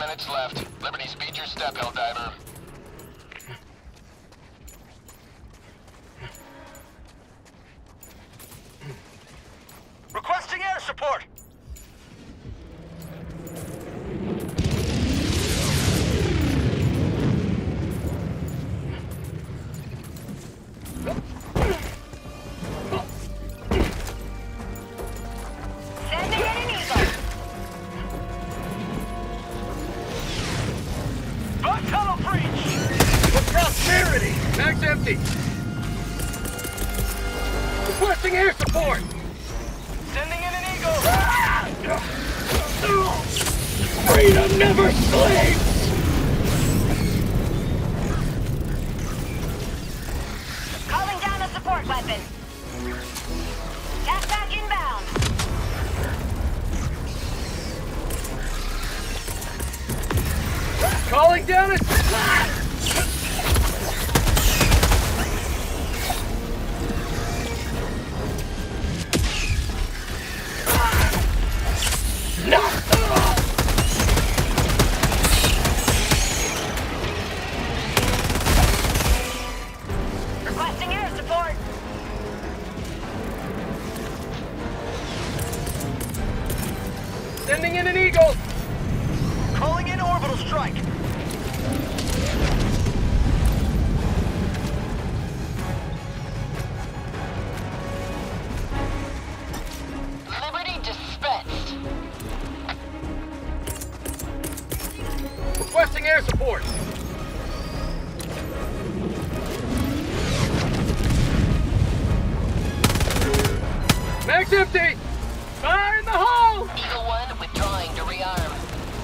minutes left. Liberty, speed your step, Helldiver. Requesting air support! Sending in an eagle. Bug tunnel breach! For prosperity! Mag's empty! Requesting air support! Sending in an eagle! Freedom never sleeps! Calling down a support weapon. Back inbound. Calling down a... Requesting air support. Sending in an eagle! Calling in orbital strike! Liberty dispensed. Requesting air support! Mag's empty! Fire in the hole! Eagle 1 withdrawing to rearm.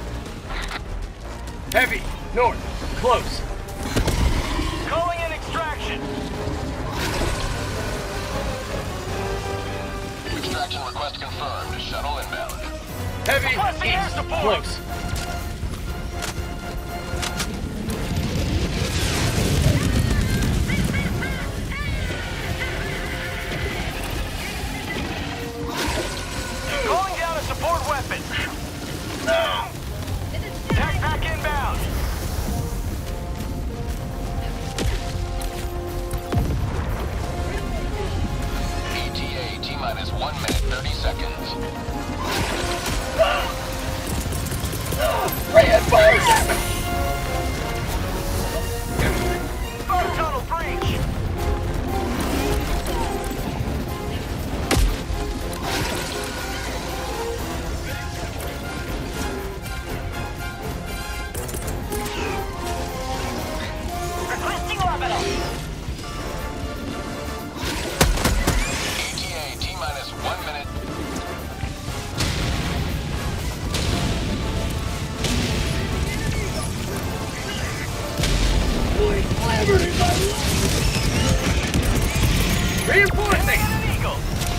Heavy, north, close. Calling in extraction! Extraction request confirmed. Shuttle inbound. Heavy, Requesting air east, support. close. Calling down a support weapon! Backpack inbound! ETA T-minus 1 minute 30 seconds. Reinforce! Bug tunnel breach! Requesting orbital. ETA T-minus 1 minute. Reinforcing! An eagle!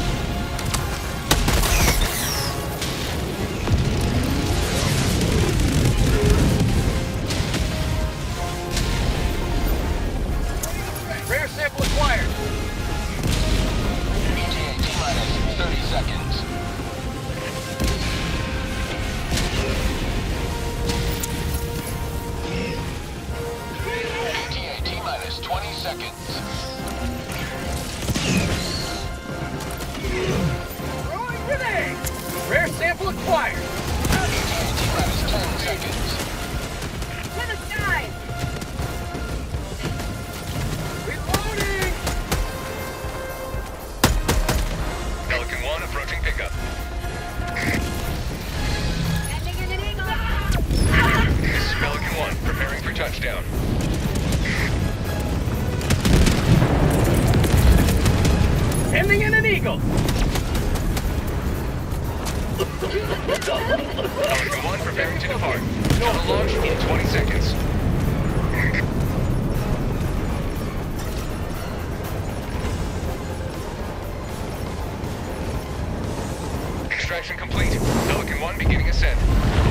Rare sample acquired. ETA T-minus 30 seconds. ETA T-minus 20 seconds. Throwing grenade! Rare sample acquired. ETA T-minus 10 seconds. To the sky. Reloading! Pelican 1 approaching pickup. Sending in an eagle. This is Pelican 1, preparing for touchdown. Sending in an eagle! Pelican 1 preparing to depart. Shuttle launch in 20 seconds. Extraction complete. Pelican 1 beginning ascent.